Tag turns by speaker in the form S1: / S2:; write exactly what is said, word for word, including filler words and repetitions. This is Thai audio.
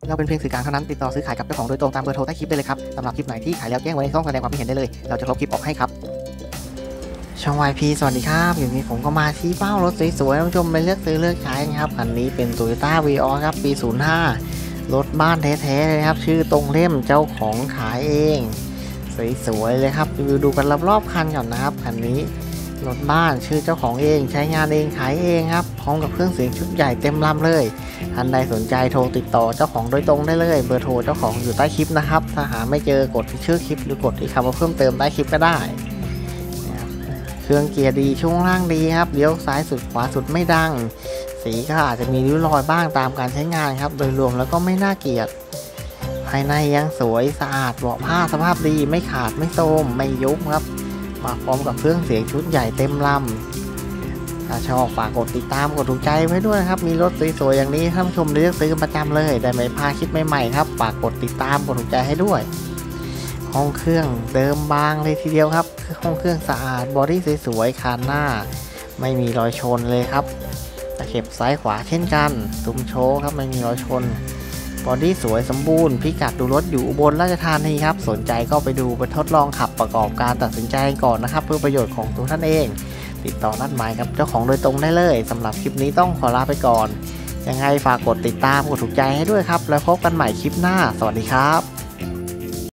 S1: เราเป็นเพียงสื่อกลางเท่านั้นติดต่อซื้อขายกับเจ้าของโดยตรงตามเบอร์โทรใต้คลิปได้เลยครับสำหรับคลิปไหนที่ขายแล้วแจ้งไว้ในช่องแสดงความคิดเห็นได้เลยเราจะลบคลิปออกให้ครับช่อง วาย พี สวัสดีครับอยู่นี้ผมก็มาชี้เป้ารถสวยๆท่านผู้ชมไปเลือกซื้อเลือกใช้นะครับคันนี้เป็น Toyota Vios ครับปีศูนย์ห้ารถบ้านแท้ๆเลยครับชื่อตรงเล่มเจ้าของขายเองสวยๆเลยครับดูกันรอบๆคันก่อนนะครับคันนี้รถบ้านชื่อเจ้าของเองใช้งานเองขายเองครับพร้อมกับเครื่องเสียงชุดใหญ่เต็มลำเลยท่านใดสนใจโทรติดต่อเจ้าของโดยตรงได้เลยเบอร์โทรเจ้าของอยู่ใต้คลิปนะครับถ้าหาไม่เจอกดที่ชื่อคลิปหรือกดที่คำว่าเพิ่มเติมใต้คลิปก็ได้เครื่องเกียร์ดีช่วงล่างดีครับเลี้ยวซ้ายสุดขวาสุดไม่ดังสีก็อาจจะมีริ้วรอยบ้างตามการใช้งานครับโดยรวมแล้วก็ไม่น่าเกลียดภายในยังสวยสะอาดเบาะผ้าสภาพดีไม่ขาดไม่โทรมไม่ยุบครับมาพร้อมกับเครื่องเสียงชุดใหญ่เต็มลำถ้าชอบฝากกดติดตามกดถูกใจไว้ด้วยครับมีรถสวยๆอย่างนี้ท่านผู้ชมเลือกซื้อประจำเลยได้ไม่พลาดคลิปใหม่ๆครับฝากกดติดตามกดถูกใจให้ด้วยห้องเครื่องเดิมบางเลยทีเดียวครับห้องเครื่องสะอาดบอดี้สวยๆคานหน้าไม่มีรอยชนเลยครับตะเข็บซ้ายขวาเช่นกันซุ้มโชว์ครับไม่มีรอยชนบอดี้สวยสมบูรณ์พิกัดดูรถอยู่อุบลราชธานีครับสนใจก็ไปดูไปทดลองขับประกอบการตัดสินใจก่อนนะครับเพื่อประโยชน์ของตัวท่านเองติดต่อนัดหมายกับเจ้าของโดยตรงได้เลยสำหรับคลิปนี้ต้องขอลาไปก่อนยังไงฝากกดติดตามกดถูกใจให้ด้วยครับแล้วพบกันใหม่คลิปหน้าสวัสดีครับ